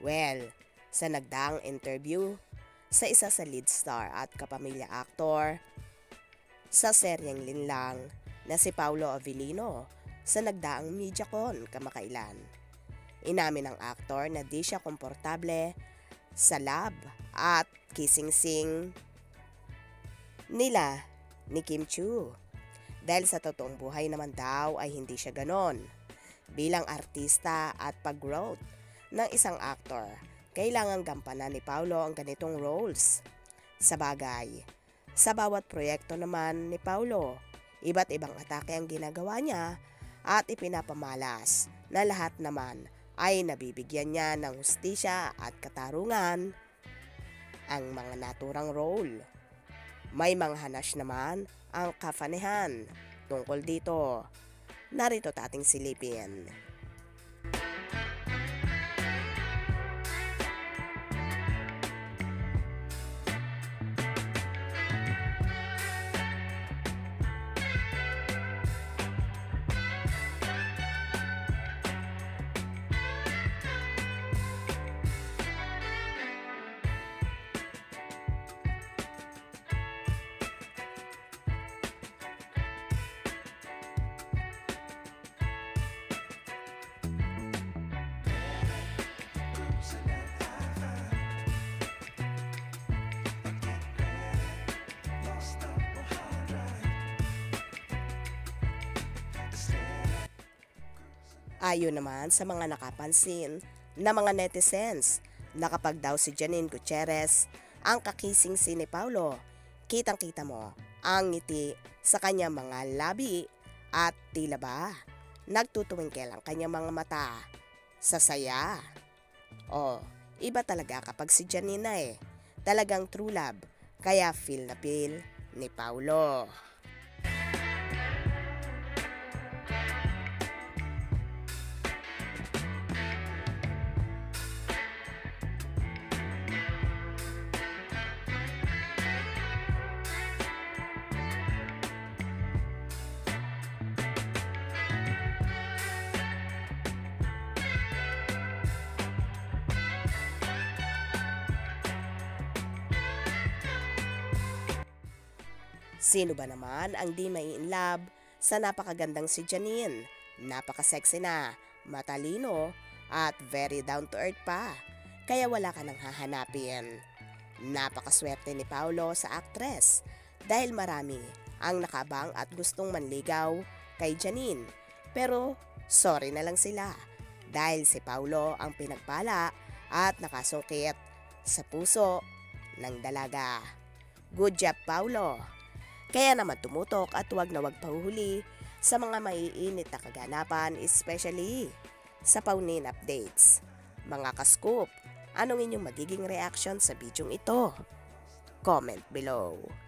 Well, sa nagdaang interview sa isa sa lead star at kapamilya actor sa seryeng Linlang na si Paulo Avellino sa nagdaang MediaCon kamakailan. Inamin ng aktor na di siya komportable sa love at kissing scene nila ni Kim Chiu. Dahil sa totoong buhay naman daw ay hindi siya ganon. Bilang artista at pag-growth ng isang aktor, kailangang gampanan ni Paulo ang ganitong roles. Sa bagay, sa bawat proyekto naman ni Paulo, iba't ibang atake ang ginagawa niya at ipinapamalas na lahat naman ay nabibigyan niya ng hustisya at katarungan ang mga naturang role. May mga hanas naman ang kafanihan tungkol dito. Narito ating silipin. Ayon naman sa mga nakapansin na mga netizens na kapag daw si Janine Gutierrez ang kakising si ni Paulo, kitang-kita mo ang ngiti sa kanyang mga labi at tila ba nagtutuwingkel ang kanyang mga mata sa saya. Iba talaga kapag si Janine na talagang true love, kaya feel na feel ni Paulo. Sino ba naman ang di may in love sa napakagandang si Janine? Napaka-sexy na, matalino, at very down to earth pa. Kaya wala ka nang hahanapin. Napakaswerte ni Paulo sa aktres dahil marami ang nakabang at gustong manligaw kay Janine. Pero sorry na lang sila dahil si Paulo ang pinagpala at nakasungkit sa puso ng dalaga. Good job, Paulo! Kaya naman tumutok at wag na wag pahuhuli sa mga maiinit na kaganapan, especially sa Paunin updates. Mga ka-scoop, anong inyong magiging reaction sa bidyong ito? Comment below.